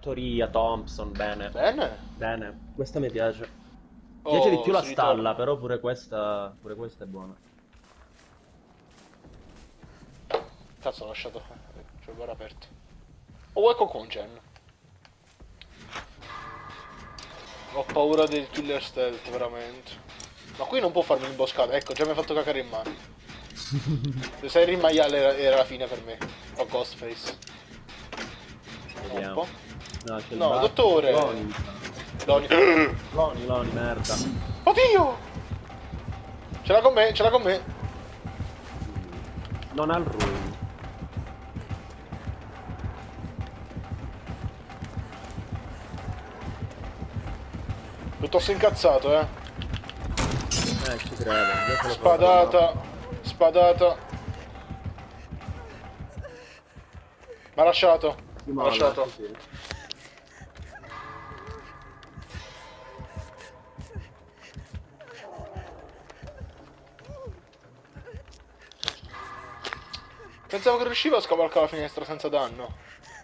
fattoria, Thompson, bene. Bene. Bene, questa mi piace. Mi piace di più Oh, la si stalla, ritorna. però pure questa è buona. Cazzo, ho lasciato il bar aperto. Oh, ecco con Gen. Ho paura del killer stealth, veramente. Ma qui non può farmi l'imboscata. Ecco, già mi ha fatto cacare in mano. Se sei il maiale era la fine per me. O Ghostface. Un Vediamo. po'. No, c'è il No, Bucky. dottore. Loni, mi sa. Loni. Loni, merda. Oddio! Ce l'ha con me, ce l'ha con me. Non ha il ruin. Piuttosto incazzato, eh. Ci credo. Già se lo provo. Spadata. Spadata. Mi ha lasciato. Si Mi ha molla, lasciato. sì. Pensavo che riusciva a scavalcare la finestra senza danno.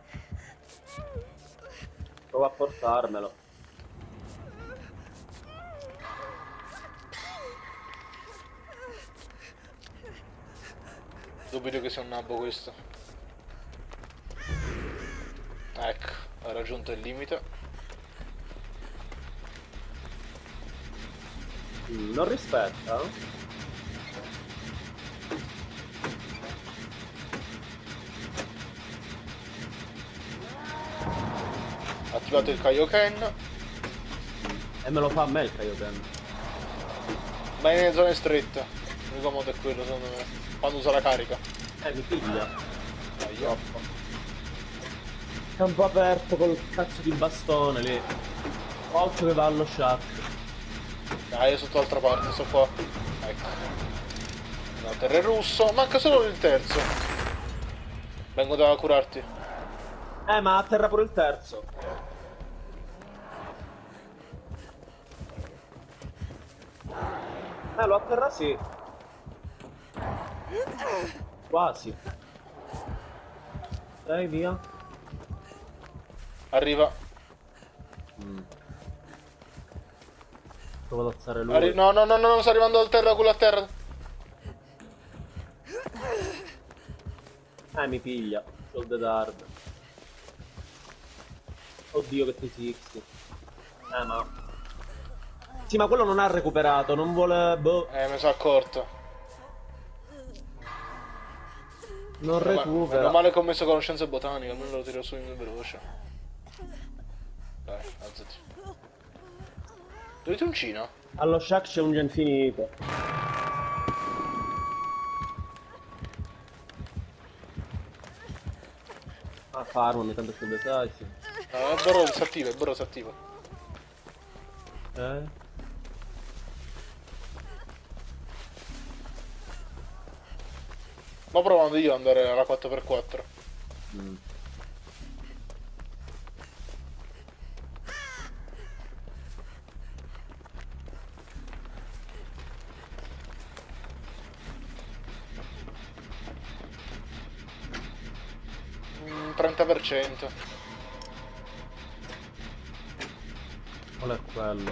Prova a portarmelo. Dubito che sia un nabbo questo. Ecco, ha raggiunto il limite. Non rispetta? Ha attivato il Kaioken. E me lo fa a me il Kaioken. Ma è nelle zone strette. L'unico modo è quello, secondo me. Quando usa la carica. Mi piglia. Aia. Campo aperto col cazzo di bastone lì. Occhio che va allo shack. Dai, io sotto l'altra parte, sto qua. Ecco. No, terra russo. Manca solo il terzo. Vengo da curarti. Ma atterra pure il terzo. Lo atterra sì. Quasi. Dai, via. Arriva. Provo ad alzare lui. No, no, no, no, no, sta arrivando al terra, quello a terra. Mi piglia. Sold the Dard. Oddio che 360. Ma... Sì, ma quello non ha recuperato, non vuole... Boh. Mi sono accorto. Non Meno recupera. male che ho messo conoscenze botaniche, almeno lo tiro su in veloce. Dai, alzati. Dovete uncino? Allo shack c'è un gen finito. Farm ogni tanto sul design, sì. No, il burro si attiva, il burro si attiva. Ma provando io ad andare alla 4x4. Mm. Mm, 30%. Qual è quello?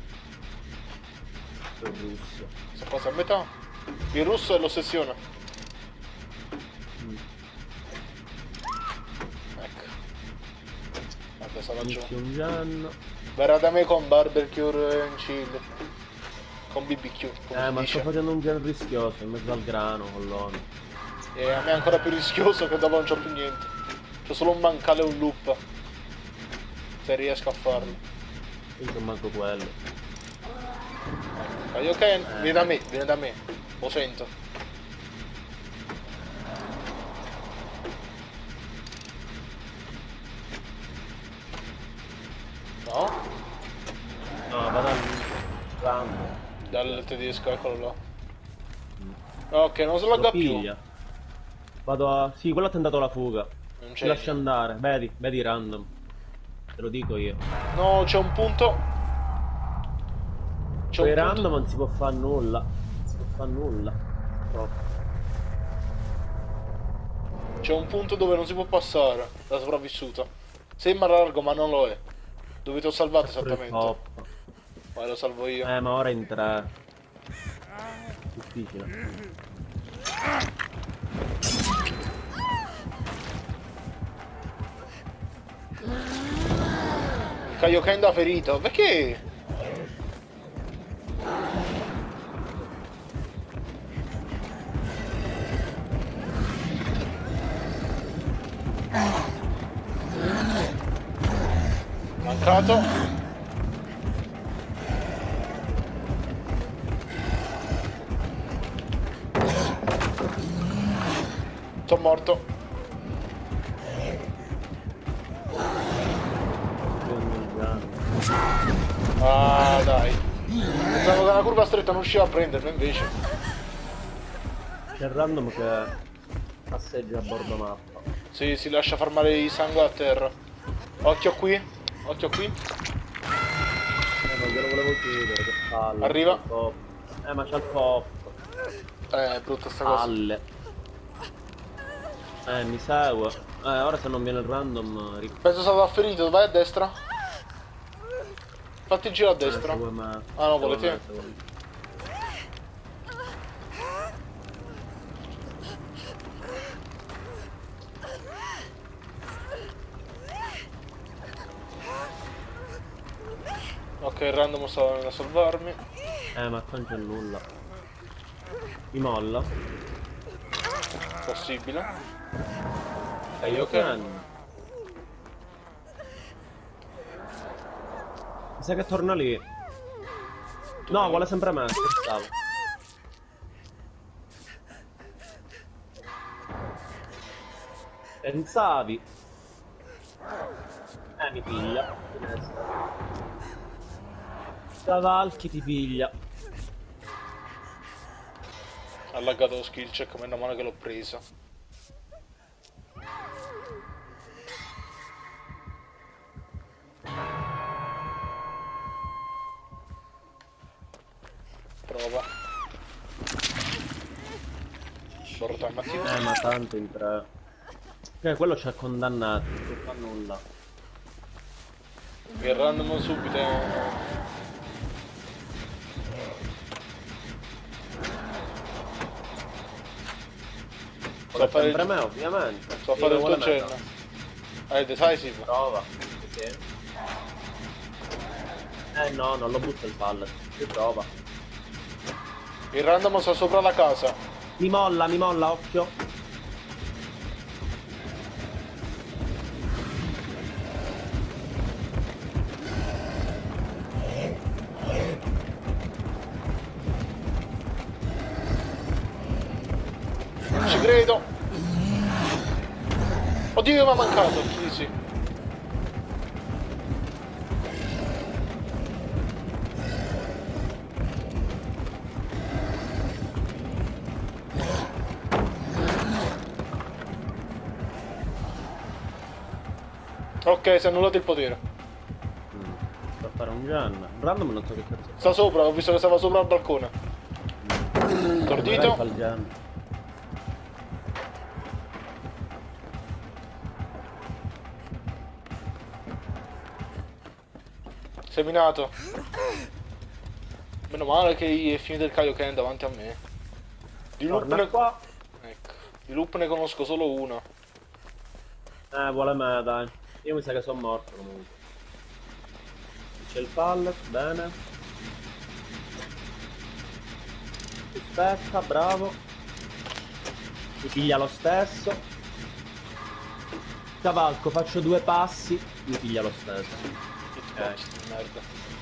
Il russo. Sto quasi a metà. Il russo è l'ossessione. Ecco. Vabbè, sarà giù. Un gen. Verrà da me con barbecue and chill. Con BBQ, come si Ma dice. sto facendo un gen rischioso in mezzo al grano con l'ONU. E a me è ancora più rischioso che dopo non c'ho più niente. C'ho solo un mancale e un loop. Se riesco a farlo. Io non manco quello. Ok, vieni da me. Lo sento. No? No, vado al random. Dal tedesco, eccolo là. Ok, non se Lo lagga più. piglia. Vado a... Sì, quello ha tentato la fuga. Non Ci c'è. lascia andare. Vedi random. Te lo dico io. No, c'è un punto. C'è Poi un random punto. non si può fare nulla. Non si può fare nulla. Troppo. C'è un punto dove non si può passare. Da sopravvissuta. Sembra largo, ma non lo è. Dove ti ho salvato Pure il esattamente? pop. Vai, lo salvo io. Ma ora in 3. Difficile. Il Kaioken da ferito. Perché? Mancato. Sono morto. Ah, dai. Pensavo che una curva stretta non riusciva a prenderlo, invece. C'è il random che passeggia a bordo mappa. Sì, si lascia farmare i sangue a terra. Occhio qui. Occhio qui. Non glielo volevo chiudere, che palle. Arriva. C'è il pop. Ma c'è il pop. Brutta sta cosa. Palle. Mi segue. Ora se non viene il random... Penso sarà ferito, vai a destra. Fatti il giro a destra. segue me. Ah no, Segue volete? me, segue me. Ok, il random sta venendo a salvarmi. Ma qua non c'è nulla. Mi molla. Possibile. Io che... Mi sa che torna lì. No, vuole sempre me, scherzavo. Pensavi. Mi piglia. Cavalchi ti piglia. Ha laggato lo skill check, meno male che l'ho presa. Prova. Borro time attivo. Ma tanto in 3. Quello c'ha condannato, non fa nulla. Il random subito. So fare Sempre il... me, ovviamente. So fare il tuo cenno. Decisive. Prova. Sì. No, non lo butto il pallet. Si prova. Il random sta sopra la casa. Mi molla, occhio. Non ci credo. Oddio, mi ha mancato. Sì, sì. Ok, si è annullato il potere. Per fare un gen. Random non so che cazzo. Sta sopra, ho visto che stava sopra al balcone. Tordito. Fa il gen. Seminato. Meno male che è finito il Kaioken davanti a me. Di loop Torna ne... qua. Ecco. Di loop ne conosco solo uno. Vuole me, dai. Io mi sa che sono morto comunque. C'è il pallet, bene. Aspetta, bravo. Mi piglia lo stesso. Cavalco, faccio 2 passi, mi piglia lo stesso. Hitbox di merda.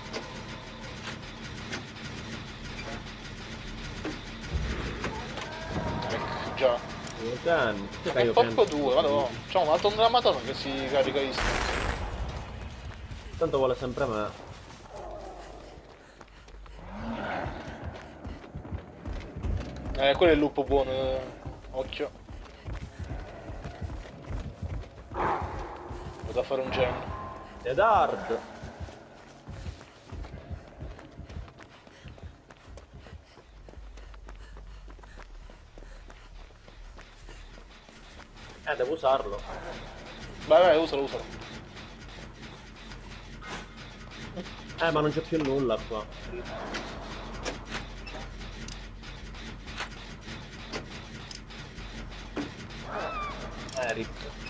Ecco, già. Che Porco 2, madonna. C'ho un altro della madonna che si carica instant. Tanto vuole sempre me. Quello è il lupo buono. Occhio. Vado a fare un gen. Ed hard. Devo Devo usarlo. Vai, usalo. Ma non c'è più nulla qua. Rip.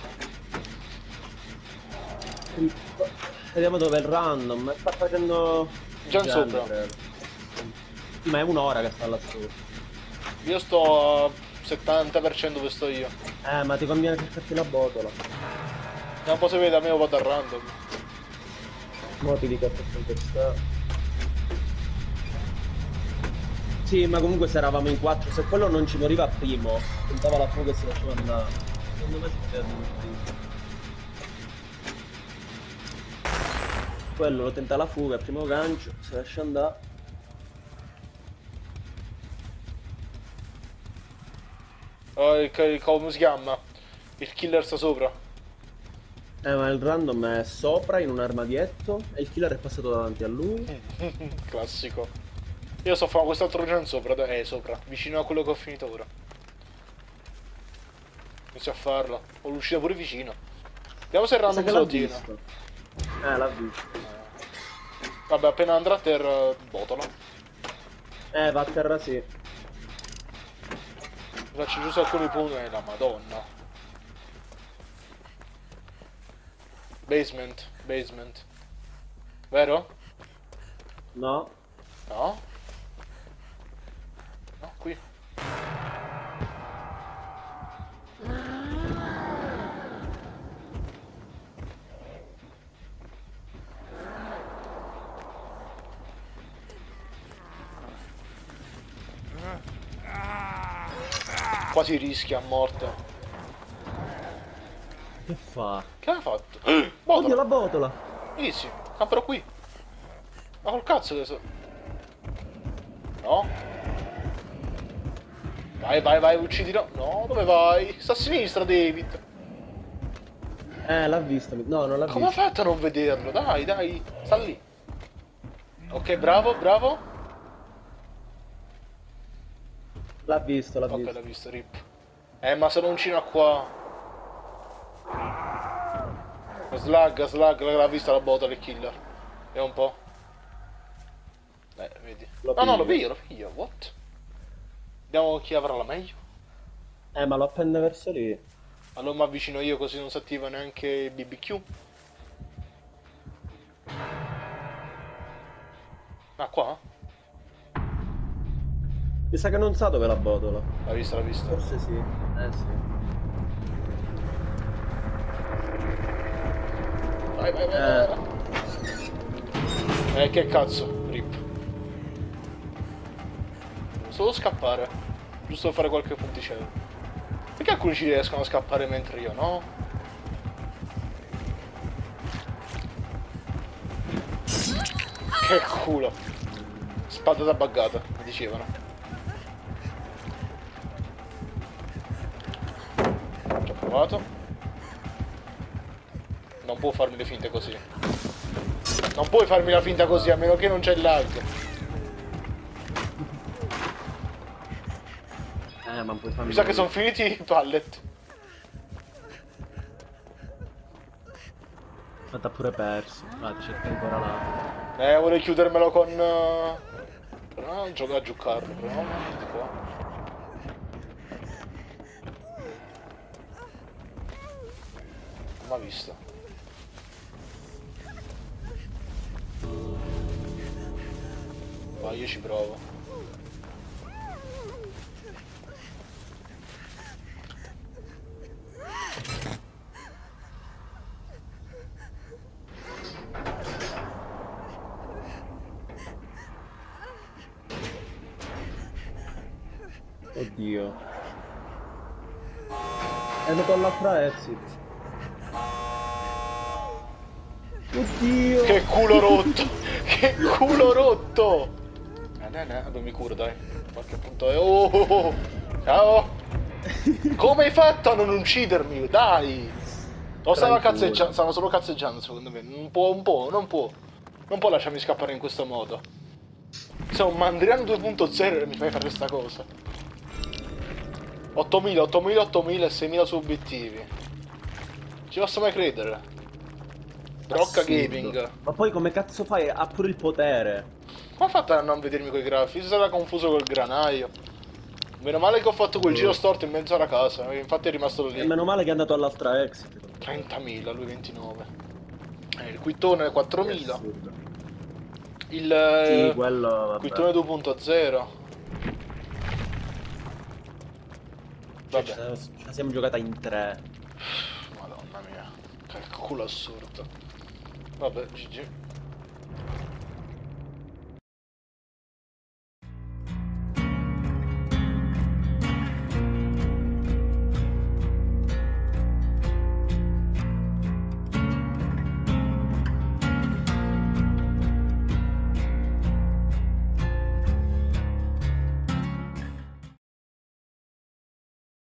Vediamo dove è il random. Sta facendo... Già in Gen, sopra. credo. Ma è un'ora che sta là su. Io sto al 70% dove sto io. Ma ti conviene cercarti la botola. Non posso vedere, da me vado a random. Mo ti dico che sta. Sì, ma comunque se eravamo in 4, se quello non ci moriva primo, puntava la fuga e si lasciava andare. Secondo me si perde un primo. Quello lo tenta la fuga, primo gancio, si lascia andare. Oh, come si chiama? Il killer sta sopra. Ma il random è sopra in un armadietto e il killer è passato davanti a lui. Classico. Io sto facendo quest'altro gen sopra, sopra, vicino a quello che ho finito ora. Inizio a farlo. Ho l'uscita pure vicino. Vediamo se il random se lo tiene. L'ha visto. Vabbè, appena andrà a terra, botola. Va a terra sì. Faccio giusto alcuni punti, la madonna. Basement, basement. Vero? No. No? No, qui. Quasi rischia a morte. Che fa? Che ha fatto? Oddio, Botola. la botola! Easy. Ah, però qui. Ma col cazzo adesso. No? Vai, vai, vai, uccidilo. No, dove vai? Sta a sinistra, David. L'ha visto. No, non l'ha Come ha visto. fatto a non vederlo? Dai, dai. Sta lì. Ok, bravo, bravo. L'ha visto, l'ha Ok, visto. l'ha visto, rip. Ma se non cina qua. Slug, l'ha vista la botola il killer. Vediamo un po'. Vedi. Lo No, lo piglio. piglio, what? Vediamo chi avrà la meglio. Ma lo appende verso lì. Allora mi avvicino io così non si attiva neanche il BBQ. Ah, qua? Mi sa che non sa dove è la botola. L'ha vista, l'ha vista. Forse sì. Sì. Vai, vai, vai. Che cazzo, rip. Solo scappare. Giusto fare qualche punticello. Perché alcuni ci riescono a scappare mentre io no? Che culo. Spada da buggata, mi dicevano. Ci ho provato. Non può farmi le finte così. Non puoi farmi la finta così, a meno che non c'è il lag. Ma puoi farmi... Mi sa che sono finiti i pallet. Ma t'ha pure perso. Cerca ancora là. Vorrei chiudermelo con... gioca a giocare, però no, di qua. Non m'ha visto. Vai, io ci provo. Oddio. È andato all'altra exit. Oddio! Che culo rotto! Che culo rotto! Vabbè, mi curo, dai. Qualche punto è... Oh! Ciao! Come hai fatto a non uccidermi? Dai! O stava cazzeggiando, stava solo cazzeggiando secondo me. Non può. Non può lasciarmi scappare in questo modo. Sei un Mandriano 2.0 e mi fai fare questa cosa. 8.000, 8.000, 8.000 e 6.000 su obiettivi. Ci posso mai credere? Brocca Assurdo. Gaming. Ma poi come cazzo fai? Ha pure il potere. Come ha fatto a non vedermi quei grafici? Sono stato confuso col granaio. Meno male che ho fatto quel giro storto in mezzo alla casa, infatti è rimasto E lì. meno male che è andato all'altra exit. 30.000, lui 29. Il quittone 4.000. Assurdo. Il Sì, quello, vabbè. quittone 2.0. Cioè, Vabbè. ce la siamo giocata in 3. Madonna mia. Che culo assurdo. Vabbè, GG.